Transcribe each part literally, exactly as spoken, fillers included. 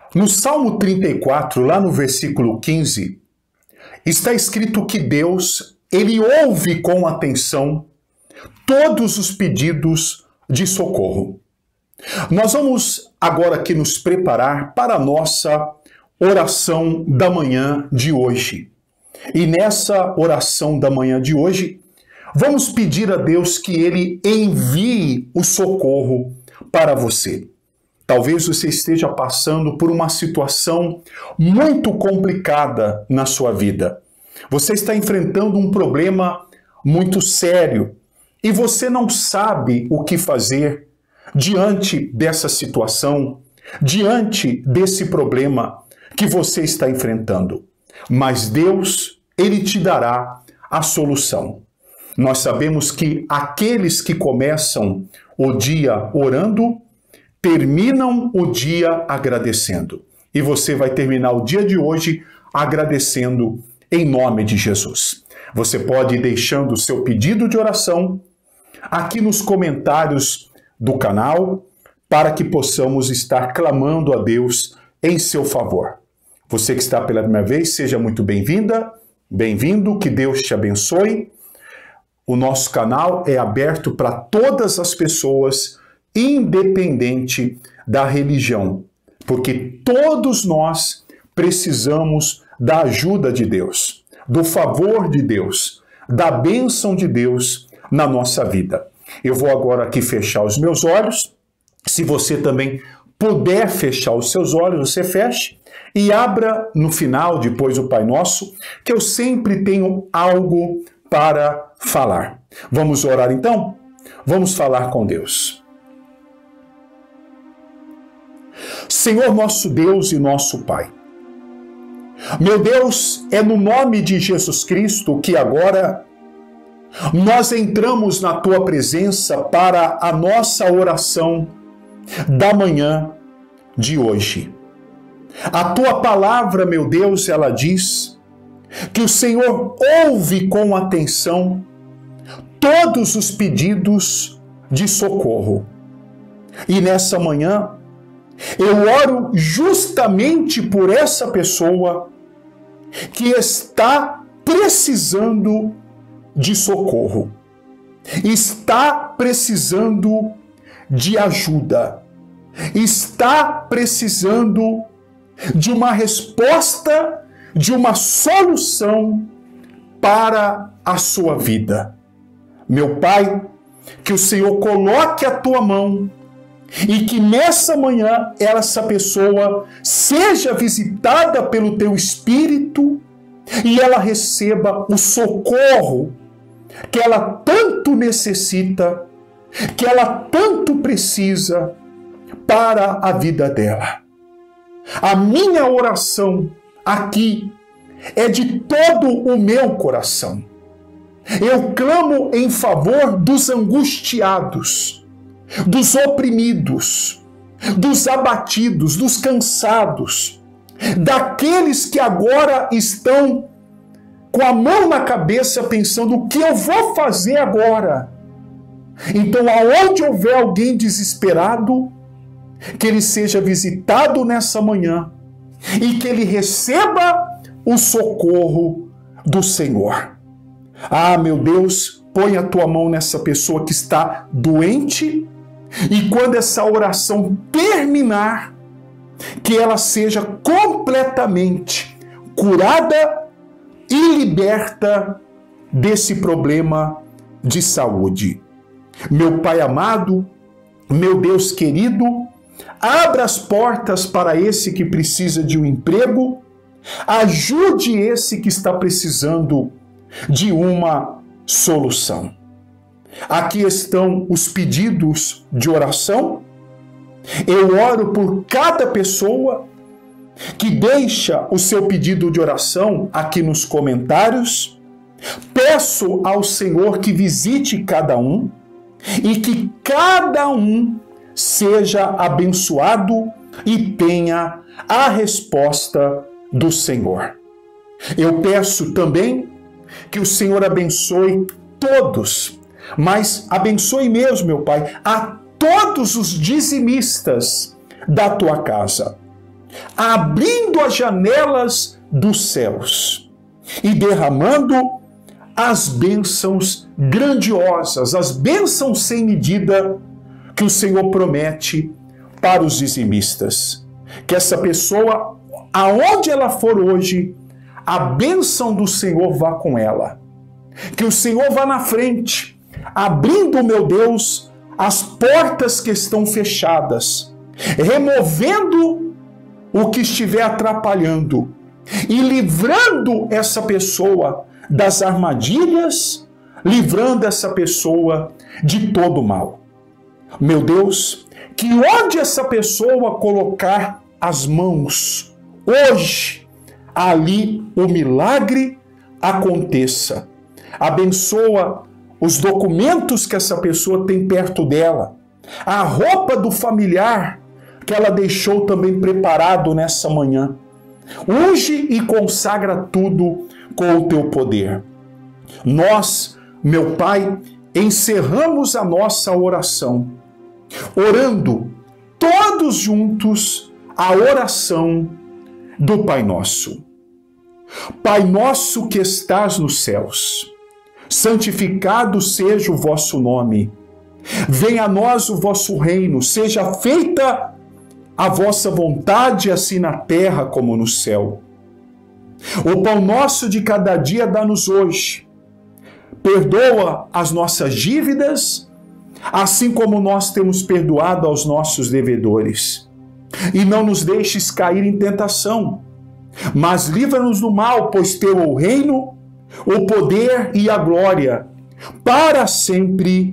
No Salmo trinta e quatro, lá no versículo quinze, está escrito que Deus, ele ouve com atenção todos os pedidos de socorro. Nós vamos agora aqui nos preparar para a nossa oração da manhã de hoje. E nessa oração da manhã de hoje, vamos pedir a Deus que ele envie o socorro para você. Talvez você esteja passando por uma situação muito complicada na sua vida. Você está enfrentando um problema muito sério e você não sabe o que fazer diante dessa situação, diante desse problema que você está enfrentando. Mas Deus, ele te dará a solução. Nós sabemos que aqueles que começam o dia orando, terminam o dia agradecendo. E você vai terminar o dia de hoje agradecendo em nome de Jesus. Você pode ir deixando o seu pedido de oração aqui nos comentários do canal para que possamos estar clamando a Deus em seu favor. Você que está pela primeira vez, seja muito bem-vinda, bem-vindo, que Deus te abençoe. O nosso canal é aberto para todas as pessoas, independente da religião, porque todos nós precisamos da ajuda de Deus, do favor de Deus, da bênção de Deus na nossa vida. Eu vou agora aqui fechar os meus olhos. Se você também puder fechar os seus olhos, você feche e abra no final, depois do Pai Nosso, que eu sempre tenho algo para falar. Vamos orar então? Vamos falar com Deus. Senhor nosso Deus e nosso Pai, meu Deus, é no nome de Jesus Cristo que agora nós entramos na Tua presença para a nossa oração da manhã de hoje. A Tua palavra, meu Deus, ela diz que o Senhor ouve com atenção todos os pedidos de socorro. E nessa manhã, eu oro justamente por essa pessoa que está precisando de socorro, está precisando de ajuda, está precisando de uma resposta, de uma solução para a sua vida. Meu Pai, que o Senhor coloque a tua mão e que nessa manhã essa pessoa seja visitada pelo teu Espírito e ela receba o socorro que ela tanto necessita, que ela tanto precisa para a vida dela. A minha oração aqui é de todo o meu coração. Eu clamo em favor dos angustiados, dos oprimidos, dos abatidos, dos cansados, daqueles que agora estão com a mão na cabeça pensando o que eu vou fazer agora. Então, aonde houver alguém desesperado, que ele seja visitado nessa manhã e que ele receba o socorro do Senhor. Ah, meu Deus, põe a tua mão nessa pessoa que está doente e quando essa oração terminar, que ela seja completamente curada e liberta desse problema de saúde. Meu Pai amado, meu Deus querido, abra as portas para esse que precisa de um emprego, ajude esse que está precisando de uma solução. Aqui estão os pedidos de oração. Eu oro por cada pessoa que deixa o seu pedido de oração aqui nos comentários. Peço ao Senhor que visite cada um e que cada um seja abençoado e tenha a resposta do Senhor. Eu peço também que o Senhor abençoe todos, mas abençoe mesmo, meu Pai, a todos os dizimistas da tua casa. abrindo as janelas dos céus e derramando as bênçãos grandiosas, as bênçãos sem medida que o Senhor promete para os dizimistas. Que essa pessoa, aonde ela for hoje, a bênção do Senhor vá com ela. Que o Senhor vá na frente, abrindo, meu Deus, as portas que estão fechadas, removendo o que estiver atrapalhando e livrando essa pessoa das armadilhas, livrando essa pessoa de todo mal. Meu Deus, que onde essa pessoa colocar as mãos, hoje, ali o milagre aconteça. Abençoa os documentos que essa pessoa tem perto dela, a roupa do familiar que ela deixou também preparado nessa manhã. Unge e consagra tudo com o teu poder. Nós, meu Pai, encerramos a nossa oração, orando todos juntos a oração do Pai Nosso. Pai nosso que estás nos céus, santificado seja o vosso nome. Venha a nós o vosso reino, seja feita a vossa vontade, assim na terra como no céu. O pão nosso de cada dia dá-nos hoje. Perdoa as nossas dívidas, assim como nós temos perdoado aos nossos devedores. E não nos deixes cair em tentação, mas livra-nos do mal, pois teu é o reino, o poder e a glória, para sempre.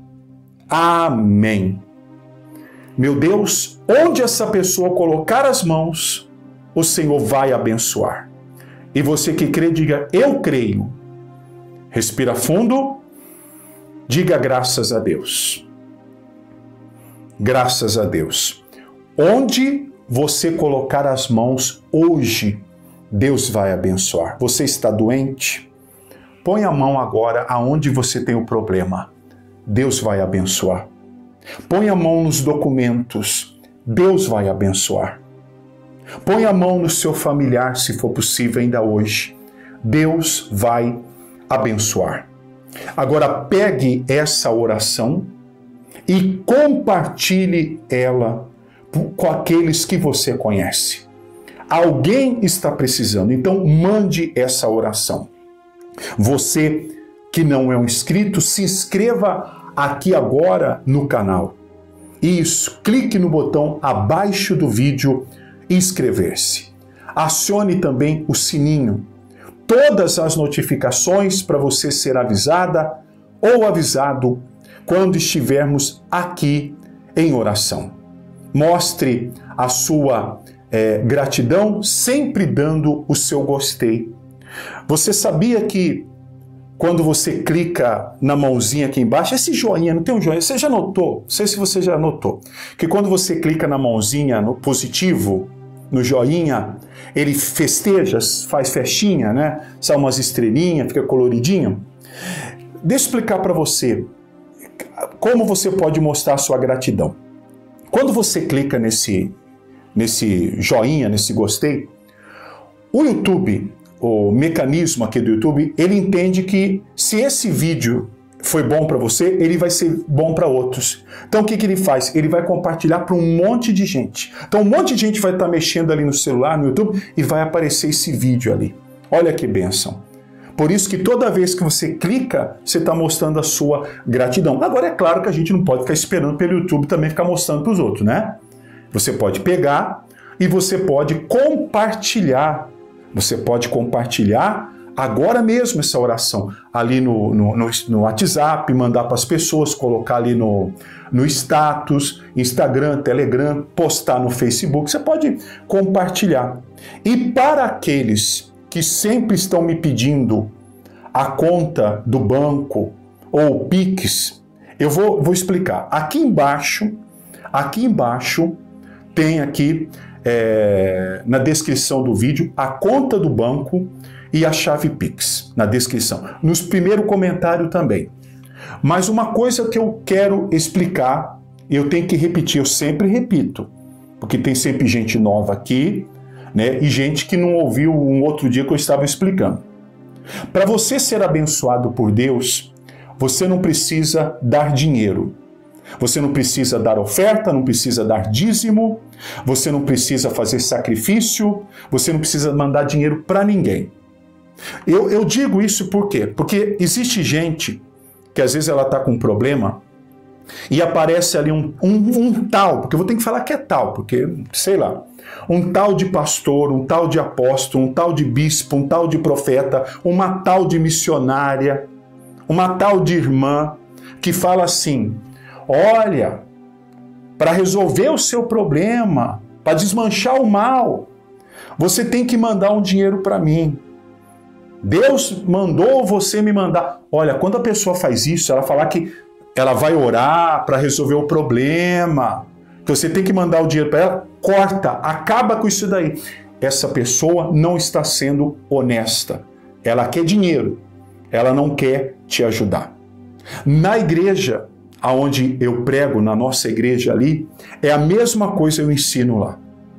Amém. Meu Deus, onde essa pessoa colocar as mãos, o Senhor vai abençoar. E você que crê, diga, eu creio. Respira fundo, diga graças a Deus. Graças a Deus. Onde você colocar as mãos hoje, Deus vai abençoar. Você está doente? Põe a mão agora aonde você tem o problema. Deus vai abençoar. Põe a mão nos documentos. Deus vai abençoar. Põe a mão no seu familiar, se for possível ainda hoje. Deus vai abençoar. Agora pegue essa oração e compartilhe ela com aqueles que você conhece. Alguém está precisando, então mande essa oração. Você que não é um inscrito, se inscreva aqui agora no canal. Isso, clique no botão abaixo do vídeo inscrever-se. Acione também o sininho, todas as notificações para você ser avisada ou avisado quando estivermos aqui em oração. Mostre a sua é, gratidão, sempre dando o seu gostei. Você sabia que quando você clica na mãozinha aqui embaixo, esse joinha, não tem um joinha, você já notou? Não sei se você já notou, que quando você clica na mãozinha, no positivo, no joinha, ele festeja, faz festinha, né? São umas estrelinhas, fica coloridinho. Deixa eu explicar para você como você pode mostrar a sua gratidão. Quando você clica nesse, nesse joinha, nesse gostei, o YouTube, o mecanismo aqui do YouTube, ele entende que se esse vídeo foi bom para você, ele vai ser bom para outros. Então o que, que ele faz? Ele vai compartilhar para um monte de gente. Então um monte de gente vai estar mexendo ali no celular, no YouTube, e vai aparecer esse vídeo ali. Olha que bênção. Por isso que toda vez que você clica, você está mostrando a sua gratidão. Agora é claro que a gente não pode ficar esperando pelo YouTube também ficar mostrando para os outros, né? Você pode pegar e você pode compartilhar. Você pode compartilhar agora mesmo essa oração ali no, no, no, no WhatsApp, mandar para as pessoas, colocar ali no, no status, Instagram, Telegram, postar no Facebook. Você pode compartilhar. E para aqueles que sempre estão me pedindo a conta do banco ou o Pix, eu vou, vou explicar. Aqui embaixo, aqui embaixo tem aqui é, na descrição do vídeo a conta do banco e a chave Pix, na descrição. Nos primeiro comentário também. Mas uma coisa que eu quero explicar, eu tenho que repetir, eu sempre repito, porque tem sempre gente nova aqui, né? E gente que não ouviu um outro dia que eu estava explicando. Para você ser abençoado por Deus, você não precisa dar dinheiro. Você não precisa dar oferta, não precisa dar dízimo, você não precisa fazer sacrifício, você não precisa mandar dinheiro para ninguém. Eu, eu digo isso por quê? Porque existe gente que às vezes ela está com um problema e aparece ali um, um, um tal, porque eu vou ter que falar que é tal, porque, sei lá, um tal de pastor, um tal de apóstolo, um tal de bispo, um tal de profeta, uma tal de missionária, uma tal de irmã, que fala assim: olha, para resolver o seu problema, para desmanchar o mal, você tem que mandar um dinheiro para mim. Deus mandou você me mandar. Olha, quando a pessoa faz isso, ela falar que ela vai orar para resolver o problema, que você tem que mandar o dinheiro para ela, corta, acaba com isso daí. Essa pessoa não está sendo honesta. Ela quer dinheiro, ela não quer te ajudar. Na igreja, aonde eu prego, na nossa igreja ali, é a mesma coisa eu ensino lá.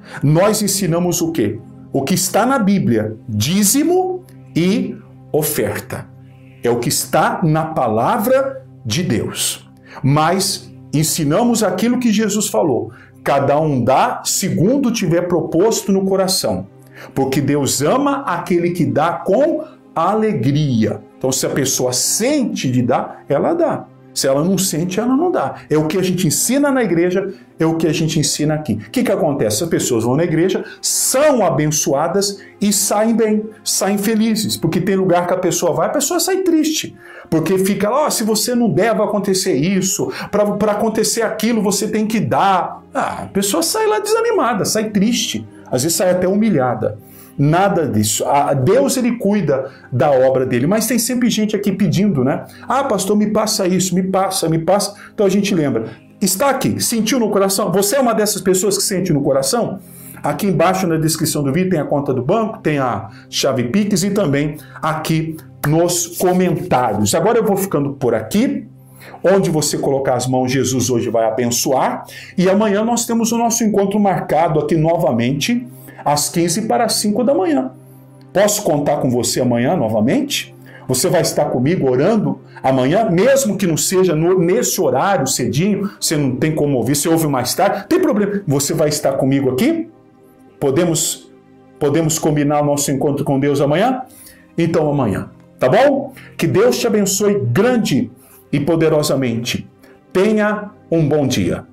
Nós ensinamos o quê? O que está na Bíblia, dízimo e oferta. É o que está na palavra de Deus. Mas ensinamos aquilo que Jesus falou. Cada um dá segundo tiver proposto no coração. Porque Deus ama aquele que dá com alegria. Então, se a pessoa sente de dar, ela dá. Se ela não sente, ela não dá. É o que a gente ensina na igreja, é o que a gente ensina aqui. O que que acontece? As pessoas vão na igreja, são abençoadas e saem bem, saem felizes. Porque tem lugar que a pessoa vai, a pessoa sai triste. Porque fica lá, oh, se você não der, vai acontecer isso. Para acontecer aquilo, você tem que dar. Ah, a pessoa sai lá desanimada, sai triste. Às vezes sai até humilhada. Nada disso. Deus, ele cuida da obra dele, mas tem sempre gente aqui pedindo, né? Ah, pastor, me passa isso, me passa, me passa. Então a gente lembra. Está aqui, sentiu no coração? Você é uma dessas pessoas que sente no coração? Aqui embaixo na descrição do vídeo tem a conta do banco, tem a chave Pix e também aqui nos comentários. Agora eu vou ficando por aqui. Onde você colocar as mãos, Jesus hoje vai abençoar. E amanhã nós temos o nosso encontro marcado aqui novamente, às quinze para as cinco da manhã. Posso contar com você amanhã novamente? Você vai estar comigo orando amanhã, mesmo que não seja no, nesse horário cedinho, você não tem como ouvir, você ouve mais tarde, tem problema. Você vai estar comigo aqui? Podemos, podemos combinar o nosso encontro com Deus amanhã? Então amanhã, tá bom? Que Deus te abençoe grande e poderosamente. Tenha um bom dia.